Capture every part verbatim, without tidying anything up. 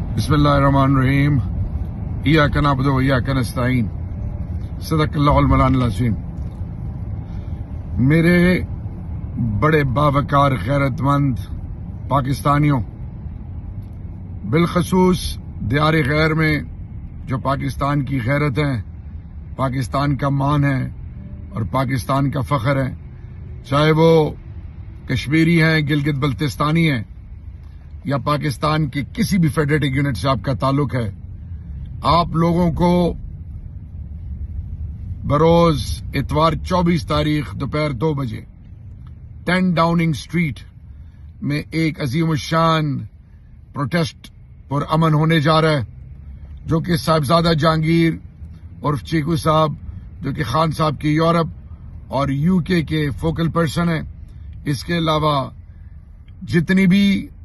بسم اللہ الرحمن الرحیم ایاک نعبد و ایاک نستعین صدق اللہ المولانا العظیم۔ میرے بڑے باوقار غیرت مند پاکستانیوں، بالخصوص دیار غیر میں جو پاکستان کی غیرت ہے، پاکستان کا مان ہے اور پاکستان کا فخر ہے، چاہے وہ کشمیری ہیں، گلگت بلتستانی ہیں یا پاکستان کے کسی بھی فیڈریٹڈ یونٹ سے آپ کا تعلق ہے، آپ لوگوں کو بروز اتوار چوبیس تاریخ دوپہر دو بجے ٹین ڈاؤننگ اسٹریٹ میں ایک عظیم الشان پروٹیسٹ پر امن ہونے جا رہا ہے، جو کہ صاحبزادہ جہانگیر عرف چیکو صاحب، جو کہ خان صاحب کی یورپ اور یو کے کے فوکل پرسن ہیں، اس کے علاوہ جتنی بھی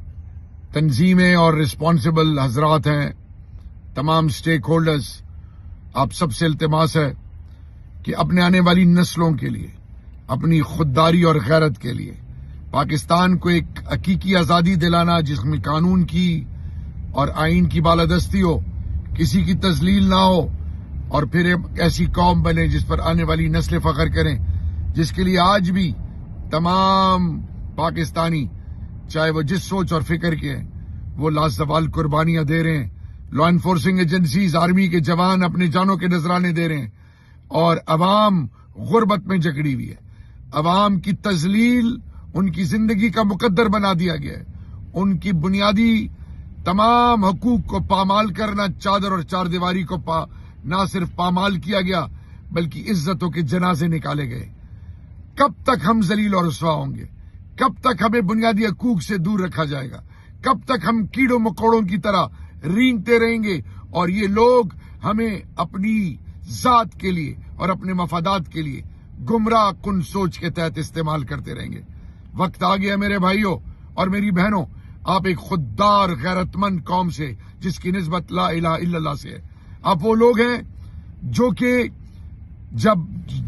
تنظیمیں اور رسپانسبل حضرات ہیں، تمام سٹیک ہولڈرز، آپ سب سے التماس ہے کہ اپنے آنے والی نسلوں کے لیے، اپنی خودداری اور غیرت کے لیے پاکستان کو ایک حقیقی آزادی دلانا، جس میں قانون کی اور آئین کی بالادستی ہو، کسی کی تذلیل نہ ہو، اور پھر ایک ایسی قوم بنے جس پر آنے والی نسلیں فخر کریں، جس کے لیے آج بھی تمام پاکستانی، چاہے وہ جس سوچ اور فکر کے ہیں، وہ لازوال قربانیاں دے رہے ہیں، لا انفورسنگ ایجنسیز، آرمی کے جوان اپنے جانوں کے نذرانے دے رہے ہیں، اور عوام غربت میں جکڑی ہوئی ہے، عوام کی تذلیل ان کی زندگی کا مقدر بنا دیا گیا ہے، ان کی بنیادی تمام حقوق کو پامال کرنا، چادر اور چار دیواری کو پا نہ صرف پامال کیا گیا بلکہ عزتوں کے جنازے نکالے گئے۔ کب تک ہم ذلیل اور رسوا ہوں گے؟ کب تک ہمیں بنیادی حقوق سے دور رکھا جائے گا؟ کب تک ہم کیڑوں مکوڑوں کی طرح رینگتے رہیں گے اور یہ لوگ ہمیں اپنی ذات کے لیے اور اپنے مفادات کے لیے گمراہ کن سوچ کے تحت استعمال کرتے رہیں گے؟ وقت آ گیا میرے بھائیوں اور میری بہنوں، آپ ایک خوددار غیرت مند قوم سے، جس کی نسبت لا الہ الا اللہ سے ہے، آپ وہ لوگ ہیں جو کہ جب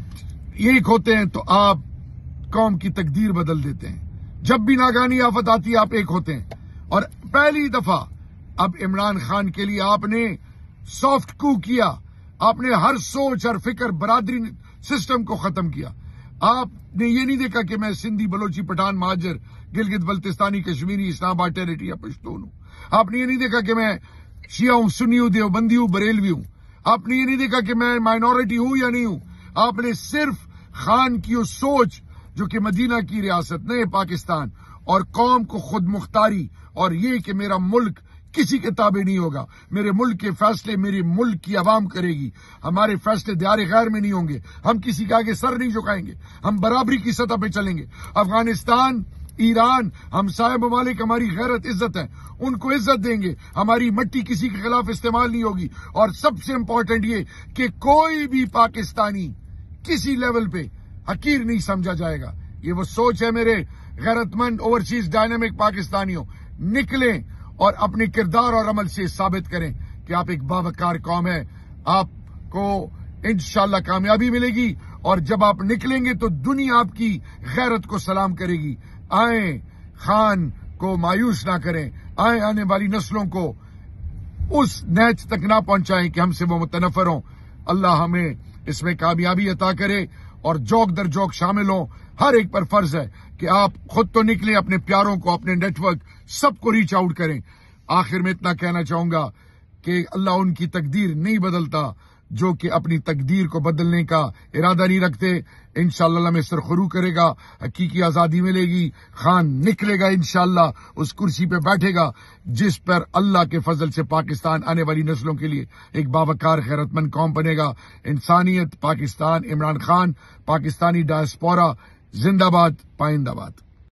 ایک ہوتے ہیں تو آپ قوم کی تقدیر بدل دیتے ہیں۔ جب بھی ناگہانی آفت آتی ہے آپ ایک ہوتے ہیں، اور پہلی دفعہ اب عمران خان کے لیے آپ نے سافٹ کو کیا، آپ نے ہر سوچ اور فکر برادری سسٹم کو ختم کیا۔ آپ نے یہ نہیں دیکھا کہ میں سندھی، بلوچی، پٹھان، مہاجر، گلگت بلتستانی، کشمیری، اسلام آباد ٹیریٹری یا پشتون ہوں۔ آپ نے یہ نہیں دیکھا کہ میں شیعہ ہوں، سنی ہوں، دیوبندی ہوں، بریلوی ہوں۔ آپ نے یہ نہیں دیکھا کہ میں مائنورٹی ہوں یا نہیں ہوں۔ آپ نے صرف خان کی وہ سوچ جو کہ مدینہ کی ریاست، نئے پاکستان، اور قوم کو خود مختاری، اور یہ کہ میرا ملک کسی کے تابع نہیں ہوگا، میرے ملک کے فیصلے میری ملک کی عوام کرے گی، ہمارے فیصلے دیار غیر میں نہیں ہوں گے، ہم کسی کے آگے سر نہیں جھکائیں گے، ہم برابری کی سطح پہ چلیں گے۔ افغانستان، ایران، ہمسائے ممالک ہماری غیرت عزت ہے، ان کو عزت دیں گے، ہماری مٹی کسی کے خلاف استعمال نہیں ہوگی، اور سب سے امپورٹنٹ یہ کہ کوئی بھی پاکستانی کسی لیول پہ حقیر نہیں سمجھا جائے گا۔ یہ وہ سوچ ہے میرے غیرت مند اوورسیز ڈائنامک پاکستانیوں، نکلیں اور اپنے کردار اور عمل سے ثابت کریں کہ آپ ایک باوقار قوم ہے، آپ کو انشاءاللہ کامیابی ملے گی، اور جب آپ نکلیں گے تو دنیا آپ کی غیرت کو سلام کرے گی۔ آئیں خان کو مایوس نہ کریں، آئیں آنے والی نسلوں کو اس نیچ تک نہ پہنچائیں کہ ہم سے وہ متنفر ہوں۔ اللہ ہمیں اس میں کامیابی عطا کرے، اور جوک در جوک شامل ہوں۔ ہر ایک پر فرض ہے کہ آپ خود تو نکلیں، اپنے پیاروں کو، اپنے نیٹ ورک، سب کو ریچ آؤٹ کریں۔ آخر میں اتنا کہنا چاہوں گا کہ اللہ ان کی تقدیر نہیں بدلتا جو کہ اپنی تقدیر کو بدلنے کا ارادہ نہیں رکھتے۔ انشاءاللہ اللہ میں سرخرو کرے گا، حقیقی آزادی ملے گی، خان نکلے گا، انشاءاللہ اس کرسی پہ بیٹھے گا جس پر اللہ کے فضل سے پاکستان آنے والی نسلوں کے لیے ایک باوقار غیرت مند قوم بنے گا۔ انسانیت، پاکستان، عمران خان، پاکستانی ڈائسپورا، زندہ باد، پائندہ باد۔